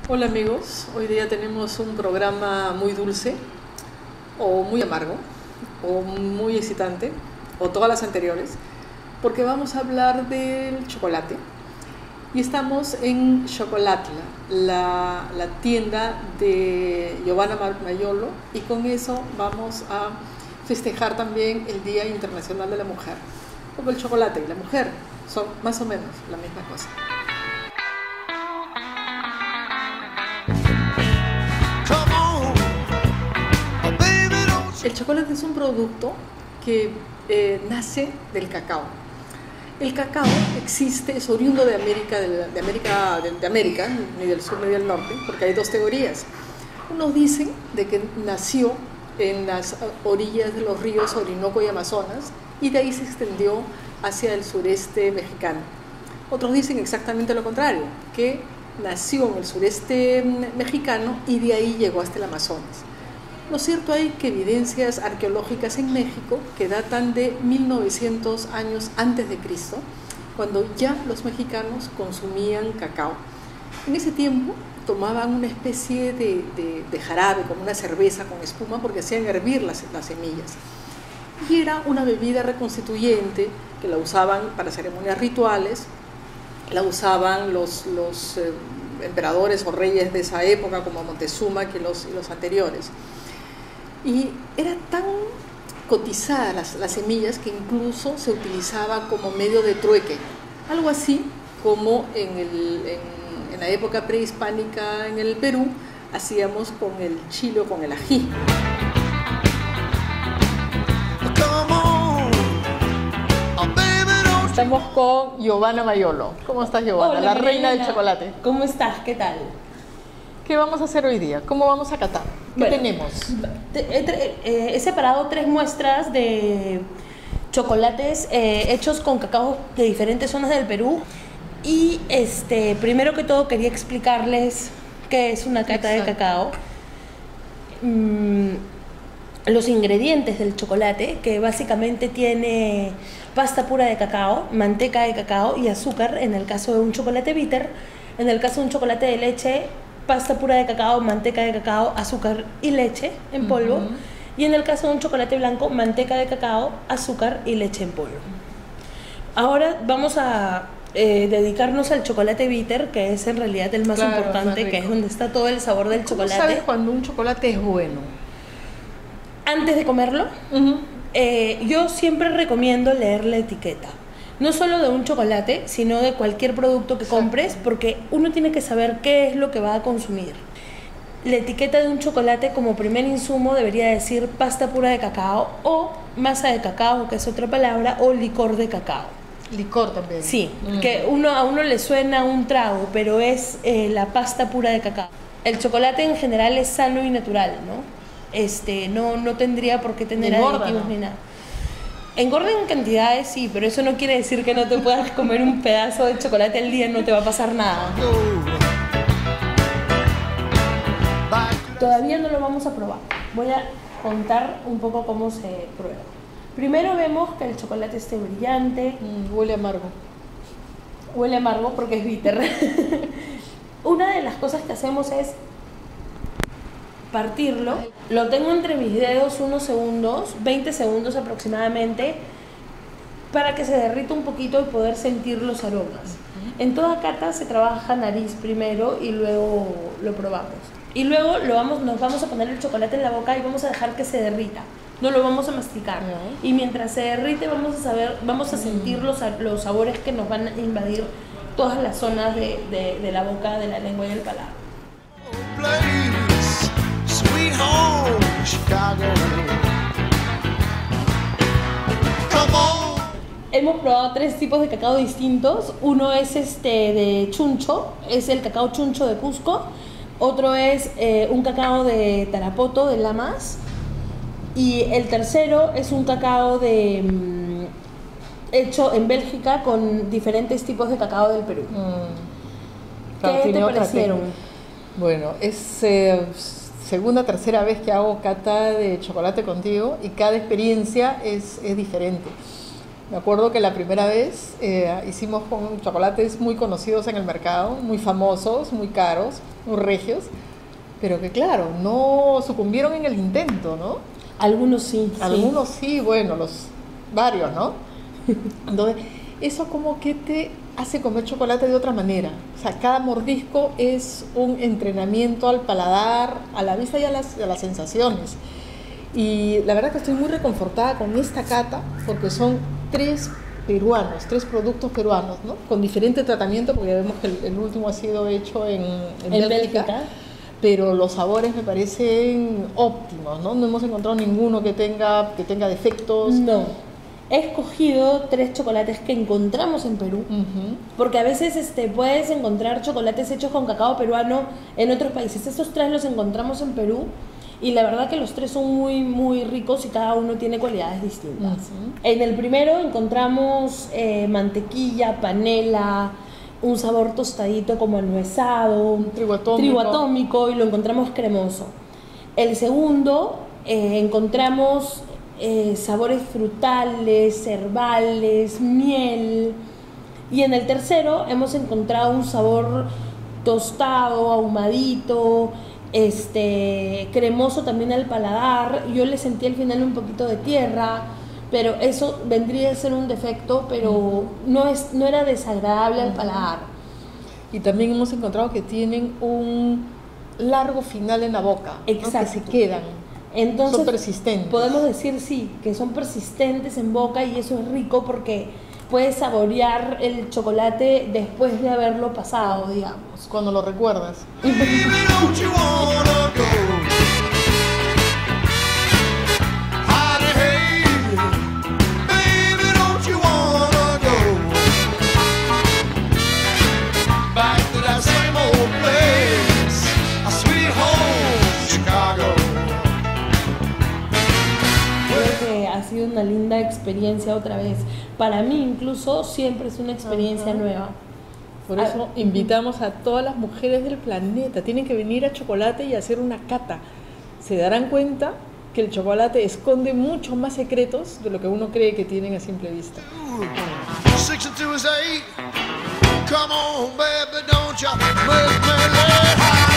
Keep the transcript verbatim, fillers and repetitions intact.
Hola amigos, hoy día tenemos un programa muy dulce o muy amargo o muy excitante o todas las anteriores, porque vamos a hablar del chocolate y estamos en Chocolatla, la, la tienda de Giovanna Maiolo, y con eso vamos a festejar también el Día Internacional de la Mujer, porque el chocolate y la mujer son más o menos la misma cosa. El chocolate es un producto que eh, nace del cacao. El cacao existe, es oriundo de América, de, de América, de, de América, ni del sur ni del norte, porque hay dos teorías. Unos dicen de que nació en las orillas de los ríos Orinoco y Amazonas y de ahí se extendió hacia el sureste mexicano. Otros dicen exactamente lo contrario, que nació en el sureste mexicano y de ahí llegó hasta el Amazonas. Lo cierto hay que evidencias arqueológicas en México que datan de mil novecientos años antes de Cristo, cuando ya los mexicanos consumían cacao. En ese tiempo tomaban una especie de, de, de jarabe, como una cerveza con espuma, porque hacían hervir las, las semillas. Y era una bebida reconstituyente que la usaban para ceremonias rituales, la usaban los, los eh, emperadores o reyes de esa época, como Montezuma, que los, y los anteriores. Y era tan cotizada las, las semillas que incluso se utilizaba como medio de trueque, algo así como en, el, en, en la época prehispánica en el Perú hacíamos con el chile o con el ají. Estamos con Giovanna Maiolo. ¿Cómo estás, Giovanna? Hola, la María reina Elena. del chocolate. ¿Cómo estás? ¿Qué tal? ¿Qué vamos a hacer hoy día? ¿Cómo vamos a catar? ¿Qué Bueno, tenemos? Te- He, tre- eh, he separado tres muestras de chocolates eh, hechos con cacao de diferentes zonas del Perú. Y este, primero que todo quería explicarles qué es una cata Exacto. de cacao. Mm, los ingredientes del chocolate, que básicamente tiene pasta pura de cacao, manteca de cacao y azúcar en el caso de un chocolate bitter. En el caso de un chocolate de leche, pasta pura de cacao, manteca de cacao, azúcar y leche en polvo. Ujú. Y en el caso de un chocolate blanco, manteca de cacao, azúcar y leche en polvo. Ahora vamos a eh, dedicarnos al chocolate bitter, que es en realidad el más Claro, el más importante, rico. que es donde está todo el sabor del ¿Cómo chocolate. sabes cuando un chocolate es bueno? Antes de comerlo, Uh-huh. eh, yo siempre recomiendo leer la etiqueta. No solo de un chocolate, sino de cualquier producto que Exacto. compres, porque uno tiene que saber qué es lo que va a consumir. La etiqueta de un chocolate como primer insumo debería decir pasta pura de cacao o masa de cacao, que es otra palabra, o licor de cacao. Licor también. Sí, Mm. que uno, a uno le suena un trago, pero es eh, la pasta pura de cacao. El chocolate en general es sano y natural, ¿no? Este, no, no tendría por qué tener Ni engorda, aditivos ¿no? ni nada. Engorda en cantidades, sí, pero eso no quiere decir que no te puedas comer un pedazo de chocolate al día y no te va a pasar nada. Todavía no lo vamos a probar. Voy a contar un poco cómo se prueba. Primero vemos que el chocolate esté brillante, Mm, huele amargo. huele amargo porque es bitter. Una de las cosas que hacemos es partirlo. Lo tengo entre mis dedos unos segundos, veinte segundos aproximadamente, para que se derrita un poquito y poder sentir los aromas. En toda cata se trabaja nariz primero y luego lo probamos. Y luego lo vamos, nos vamos a poner el chocolate en la boca y vamos a dejar que se derrita. No lo vamos a masticar. Ya. Y mientras se derrite vamos a saber, vamos a sentir los, sa- los sabores que nos van a invadir todas las zonas de, de, de la boca, de la lengua y del paladar. Place, sweet home, Chicago. Come on. Hemos probado tres tipos de cacao distintos. Uno es este de chuncho, es el cacao chuncho de Cusco. Otro es eh, un cacao de Tarapoto, de Lamas. Y el tercero es un cacao de, mm, hecho en Bélgica con diferentes tipos de cacao del Perú. Mm. ¿Qué te tiene otra parecieron? técnica. Bueno, es eh, segunda, tercera vez que hago cata de chocolate contigo y cada experiencia es, es diferente. Me acuerdo que la primera vez eh, hicimos con chocolates muy conocidos en el mercado, muy famosos, muy caros, muy regios, pero que claro, no sucumbieron en el intento, ¿no? Algunos sí. Algunos sí, bueno, los varios, ¿no? Entonces, eso como que te hace comer chocolate de otra manera. O sea, cada mordisco es un entrenamiento al paladar, a la vista y a las, a las sensaciones. Y la verdad que estoy muy reconfortada con esta cata, porque son tres peruanos, tres productos peruanos, ¿no? Con diferente tratamiento, porque ya vemos que el, el último ha sido hecho en, en, ¿En Bélgica, Bélgica? pero los sabores me parecen óptimos, ¿no? No hemos encontrado ninguno que tenga, que tenga defectos. No. He escogido tres chocolates que encontramos en Perú, Ujú. porque a veces este, puedes encontrar chocolates hechos con cacao peruano en otros países. Estos tres los encontramos en Perú y la verdad que los tres son muy, muy ricos y cada uno tiene cualidades distintas. Ujú. En el primero encontramos eh, mantequilla, panela, un sabor tostadito como anuezado, Trigo atómico. trigo atómico y lo encontramos cremoso. El segundo eh, encontramos eh, sabores frutales, herbales, miel. Y en el tercero hemos encontrado un sabor tostado, ahumadito, este, cremoso también al paladar. Yo le sentí al final un poquito de tierra, pero eso vendría a ser un defecto, pero no, es, no era desagradable al paladar. Y también hemos encontrado que tienen un largo final en la boca, ¿no? Que Exacto. se quedan. Entonces, Son persistentes. podemos decir sí, que son persistentes en boca y eso es rico porque puedes saborear el chocolate después de haberlo pasado, digamos. Cuando lo recuerdas. Baby, don't you wanna go? Hidey, hey, baby, don't you wanna go back to that same old place, a sweet home, Chicago? Creo que ha sido una linda experiencia otra vez. Para mí incluso siempre es una experiencia Ajá. nueva. Por Ah, eso invitamos a todas las mujeres del planeta. Tienen que venir a Chocolate y hacer una cata. Se darán cuenta que el chocolate esconde muchos más secretos de lo que uno cree que tienen a simple vista. Six and two is eight. Come on, baby, don't you make me late.